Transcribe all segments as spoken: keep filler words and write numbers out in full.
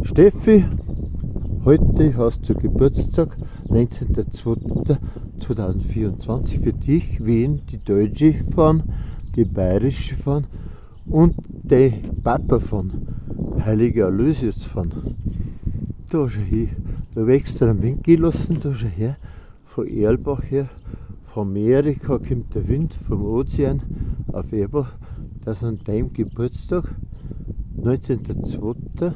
Steffi, heute hast du Geburtstag, neunzehnter zweiter zweitausendvierundzwanzig. Für dich Wien, die Deutsche fahren, die Bayerische fahren und der Papa von Heiliger Aloysius fahren. Da schau her, da wächst er am Wind gelassen, da schau her, von Erlbach her, von Amerika kommt der Wind, vom Ozean auf Erlbach, dass an deinem Geburtstag, neunzehnter zweiter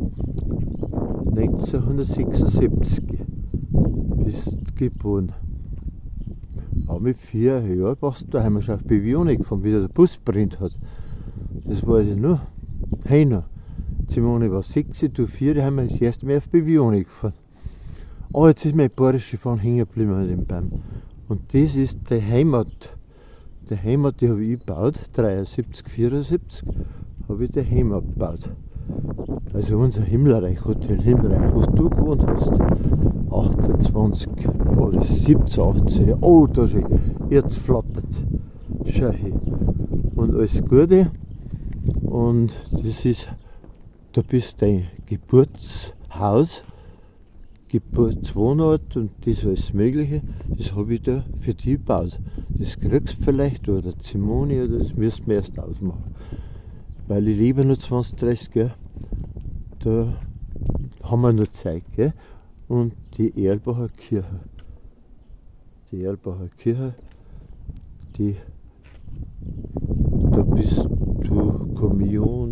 neunzehnhundertsechsundsiebzig bist geboren. Auch mit vier Jahren warst du daheim schon auf Bivionik gefahren, wie der Bus brennt hat. Das weiß ich noch. Heiner. Simone war sechs, du vier, da haben wir das erste Mal auf Bivionik gefahren. Oh, jetzt ist mein bayerische Fahren hängen geblieben an dem Baum. Und das ist die Heimat. Die Heimat, die habe ich gebaut, dreiundsiebzig, vierundsiebzig habe ich die Heimat gebaut. Also unser Himmelreich, Hotel Himmelreich, wo du gewohnt hast. achtundzwanzig oder siebzehn, achtzehn, oh da schon, jetzt flattert. Schau her. Und alles Gute. Und das ist, da bist dein Geburtshaus, Geburtswohnort und das alles Mögliche, das habe ich da für dich gebaut. Das kriegst du vielleicht, oder Simone, oder das müsst wir erst ausmachen. Weil ich lebe nur zwanzig, dreißig, gell? Da haben wir noch Zeit, gell? Und die Erlbacher Kirche, die Erlbacher Kirche, die, da bist du Kommunion.